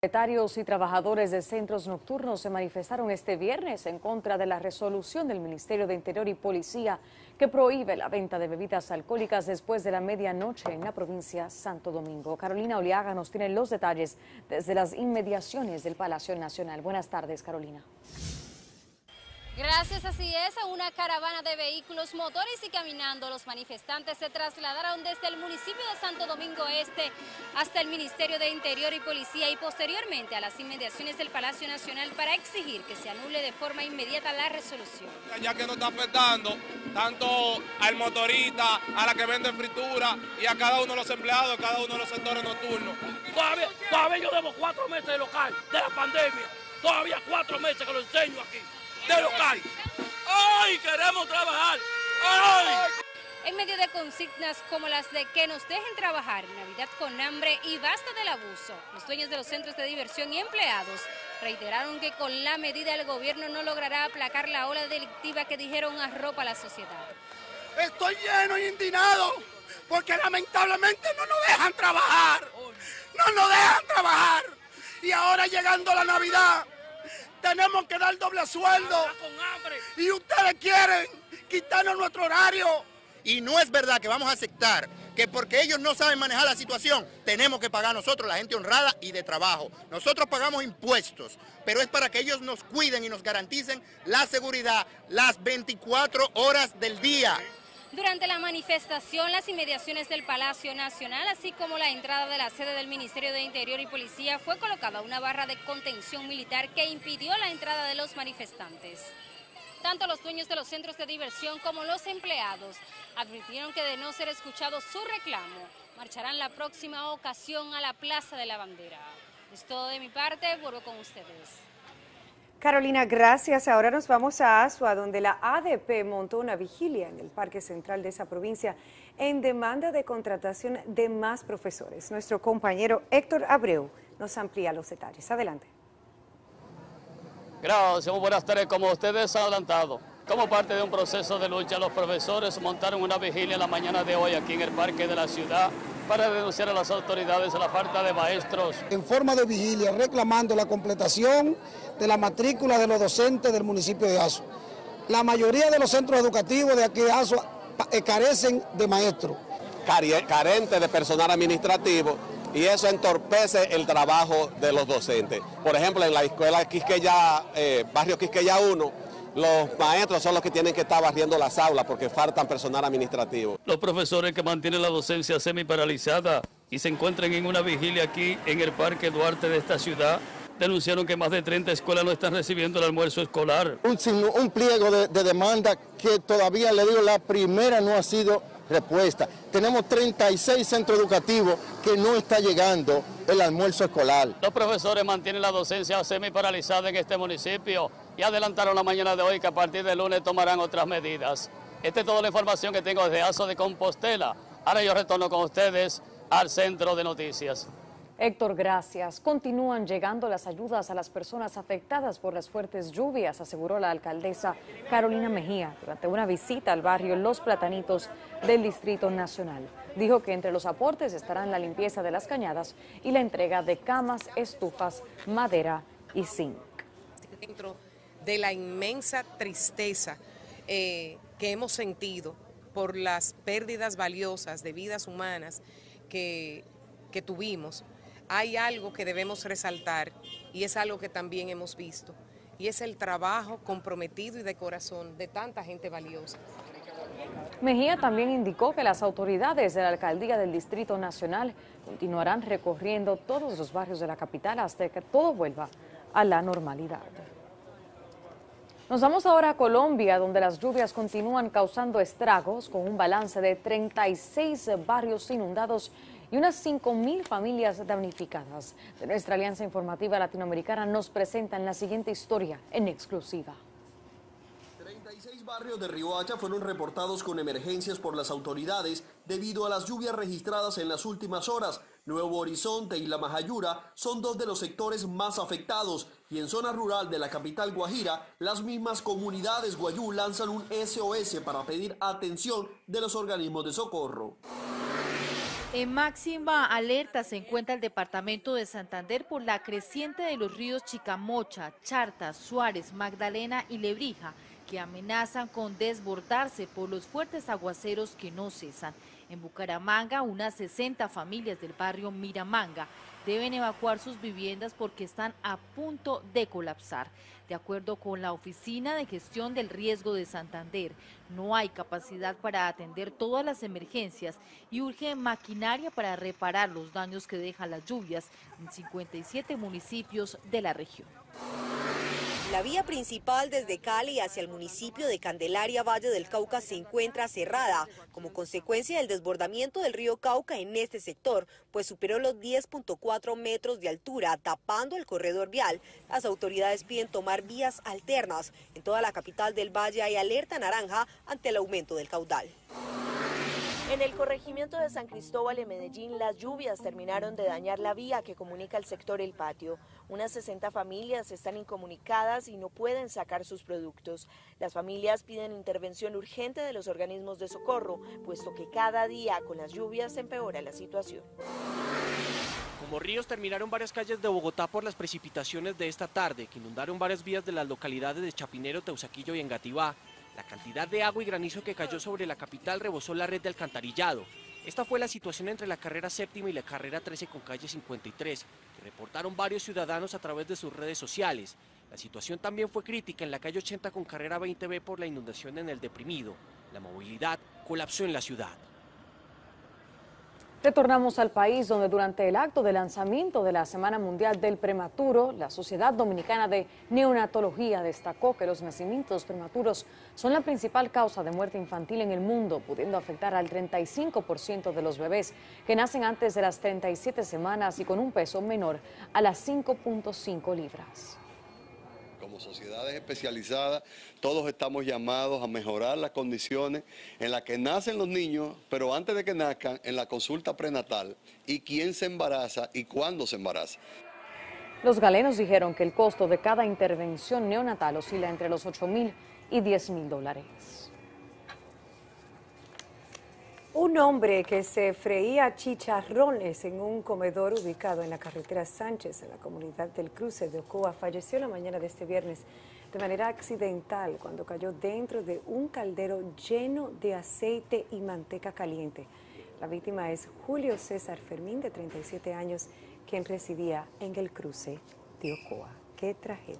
Propietarios y trabajadores de centros nocturnos se manifestaron este viernes en contra de la resolución del Ministerio de Interior y Policía que prohíbe la venta de bebidas alcohólicas después de la medianoche en la provincia Santo Domingo. Carolina Oliaga nos tiene los detalles desde las inmediaciones del Palacio Nacional. Buenas tardes, Carolina. Gracias, así es, a una caravana de vehículos, motores y caminando, los manifestantes se trasladaron desde el municipio de Santo Domingo Este hasta el Ministerio de Interior y Policía y posteriormente a las inmediaciones del Palacio Nacional para exigir que se anule de forma inmediata la resolución. Ya que nos está afectando tanto al motorista, a la que vende fritura y a cada uno de los empleados, a cada uno de los sectores nocturnos. Todavía yo debo 4 meses de local de la pandemia, todavía 4 meses que lo enseño aquí. De local. ¡Ay, queremos trabajar! ¡Ay! En medio de consignas como las de que nos dejen trabajar, Navidad con hambre y basta del abuso, los dueños de los centros de diversión y empleados reiteraron que con la medida el gobierno no logrará aplacar la ola delictiva que dijeron arropa a la sociedad. Estoy lleno y indignado porque lamentablemente no nos dejan trabajar. No nos dejan trabajar. Y ahora llegando la Navidad, tenemos que dar doble sueldo y ustedes quieren quitarnos nuestro horario. Y no es verdad que vamos a aceptar que porque ellos no saben manejar la situación, tenemos que pagar nosotros, la gente honrada y de trabajo. Nosotros pagamos impuestos, pero es para que ellos nos cuiden y nos garanticen la seguridad las 24 horas del día. Durante la manifestación, las inmediaciones del Palacio Nacional, así como la entrada de la sede del Ministerio de Interior y Policía, fue colocada una barra de contención militar que impidió la entrada de los manifestantes. Tanto los dueños de los centros de diversión como los empleados advirtieron que de no ser escuchado su reclamo, marcharán la próxima ocasión a la Plaza de la Bandera. Es todo de mi parte, vuelvo con ustedes. Carolina, gracias. Ahora nos vamos a Asua, donde la ADP montó una vigilia en el Parque Central de esa provincia en demanda de contratación de más profesores. Nuestro compañero Héctor Abreu nos amplía los detalles. Adelante. Gracias, muy buenas tardes. Como ustedes han adelantado, como parte de un proceso de lucha, los profesores montaron una vigilia en la mañana de hoy aquí en el Parque de la ciudad para denunciar a las autoridades a la falta de maestros. En forma de vigilia, reclamando la completación de la matrícula de los docentes del municipio de Asua. La mayoría de los centros educativos de aquí de Asua carecen de maestros. Carente de personal administrativo, y eso entorpece el trabajo de los docentes. Por ejemplo, en la escuela Quisqueya, barrio Quisqueya 1, los maestros son los que tienen que estar barriendo las aulas porque faltan personal administrativo. Los profesores que mantienen la docencia semi-paralizada y se encuentran en una vigilia aquí en el Parque Duarte de esta ciudad, denunciaron que más de 30 escuelas no están recibiendo el almuerzo escolar. Un pliego de demanda que todavía, le digo, la primera no ha sido respuesta. Tenemos 36 centros educativos que no está llegando el almuerzo escolar. Los profesores mantienen la docencia semi-paralizada en este municipio y adelantaron la mañana de hoy que a partir del lunes tomarán otras medidas. Esta es toda la información que tengo desde Asua de Compostela. Ahora yo retorno con ustedes al Centro de Noticias. Héctor, gracias. Continúan llegando las ayudas a las personas afectadas por las fuertes lluvias, aseguró la alcaldesa Carolina Mejía durante una visita al barrio Los Platanitos del Distrito Nacional. Dijo que entre los aportes estarán la limpieza de las cañadas y la entrega de camas, estufas, madera y zinc. Dentro de la inmensa tristeza que hemos sentido por las pérdidas valiosas de vidas humanas que tuvimos, hay algo que debemos resaltar y es algo que también hemos visto, y es el trabajo comprometido y de corazón de tanta gente valiosa. Mejía también indicó que las autoridades de la Alcaldía del Distrito Nacional continuarán recorriendo todos los barrios de la capital hasta que todo vuelva a la normalidad. Nos vamos ahora a Colombia, donde las lluvias continúan causando estragos con un balance de 36 barrios inundados y unas 5.000 familias damnificadas. De nuestra Alianza Informativa Latinoamericana nos presentan la siguiente historia en exclusiva. 36 barrios de Riohacha fueron reportados con emergencias por las autoridades debido a las lluvias registradas en las últimas horas. Nuevo Horizonte y La Majayura son dos de los sectores más afectados, y en zona rural de la capital Guajira, las mismas comunidades Guayú lanzan un SOS para pedir atención de los organismos de socorro. En máxima alerta se encuentra el departamento de Santander por la creciente de los ríos Chicamocha, Charta, Suárez, Magdalena y Lebrija, que amenazan con desbordarse por los fuertes aguaceros que no cesan. En Bucaramanga, unas 60 familias del barrio Miramanga deben evacuar sus viviendas porque están a punto de colapsar. De acuerdo con la Oficina de Gestión del Riesgo de Santander, no hay capacidad para atender todas las emergencias y urge maquinaria para reparar los daños que dejan las lluvias en 57 municipios de la región. La vía principal desde Cali hacia el municipio de Candelaria, Valle del Cauca, se encuentra cerrada como consecuencia del desbordamiento del río Cauca en este sector, pues superó los 10.4 metros de altura, tapando el corredor vial. Las autoridades piden tomar vías alternas. En toda la capital del Valle hay alerta naranja ante el aumento del caudal. En el corregimiento de San Cristóbal en Medellín, las lluvias terminaron de dañar la vía que comunica el sector El Patio. Unas 60 familias están incomunicadas y no pueden sacar sus productos. Las familias piden intervención urgente de los organismos de socorro, puesto que cada día con las lluvias se empeora la situación. Como ríos terminaron varias calles de Bogotá por las precipitaciones de esta tarde, que inundaron varias vías de las localidades de Chapinero, Teusaquillo y Engativá. La cantidad de agua y granizo que cayó sobre la capital rebosó la red de alcantarillado. Esta fue la situación entre la carrera séptima y la carrera 13 con calle 53, que reportaron varios ciudadanos a través de sus redes sociales. La situación también fue crítica en la calle 80 con carrera 20B por la inundación en el Deprimido. La movilidad colapsó en la ciudad. Retornamos al país, donde durante el acto de lanzamiento de la Semana Mundial del Prematuro, la Sociedad Dominicana de Neonatología destacó que los nacimientos prematuros son la principal causa de muerte infantil en el mundo, pudiendo afectar al 35% de los bebés que nacen antes de las 37 semanas y con un peso menor a las 5.5 libras. Como sociedades especializadas, todos estamos llamados a mejorar las condiciones en las que nacen los niños, pero antes de que nazcan, en la consulta prenatal, y quién se embaraza y cuándo se embaraza. Los galenos dijeron que el costo de cada intervención neonatal oscila entre los $8.000 y $10.000. Un hombre que se freía chicharrones en un comedor ubicado en la carretera Sánchez, en la comunidad del Cruce de Ocoa, falleció la mañana de este viernes de manera accidental cuando cayó dentro de un caldero lleno de aceite y manteca caliente. La víctima es Julio César Fermín, de 37 años, quien residía en el Cruce de Ocoa. ¡Qué tragedia!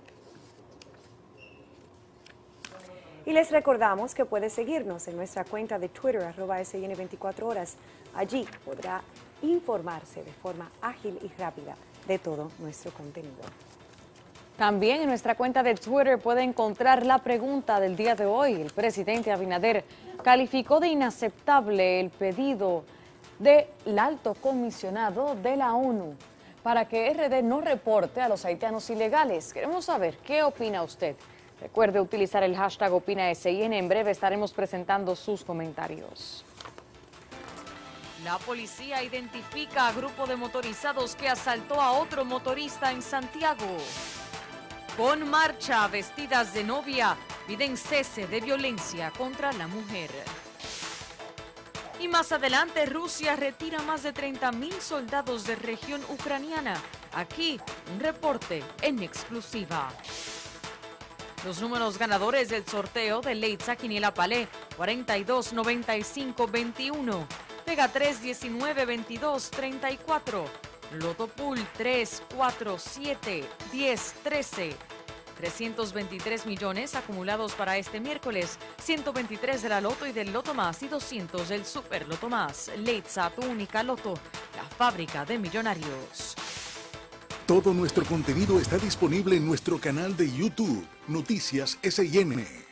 Y les recordamos que puede seguirnos en nuestra cuenta de Twitter, @SN24horas. Allí podrá informarse de forma ágil y rápida de todo nuestro contenido. También en nuestra cuenta de Twitter puede encontrar la pregunta del día de hoy. El presidente Abinader calificó de inaceptable el pedido del alto comisionado de la ONU para que RD no reporte a los haitianos ilegales. Queremos saber qué opina usted. Recuerde utilizar el hashtag OpinaSIN. En breve estaremos presentando sus comentarios. La policía identifica a grupo de motorizados que asaltó a otro motorista en Santiago. Con marcha, vestidas de novia, piden cese de violencia contra la mujer. Y más adelante, Rusia retira más de 30.000 soldados de región ucraniana. Aquí, un reporte en exclusiva. Los números ganadores del sorteo de Leitza Quiniela Palé, 42, 95, 21. Pega 3, 19, 22, 34. Loto Pool 3, 4, 7, 10, 13. 323 millones acumulados para este miércoles, 123 de la Loto y del Loto Más y 200 del Super Loto Más. Leitza, tu única Loto, la fábrica de millonarios. Todo nuestro contenido está disponible en nuestro canal de YouTube, Noticias SIN.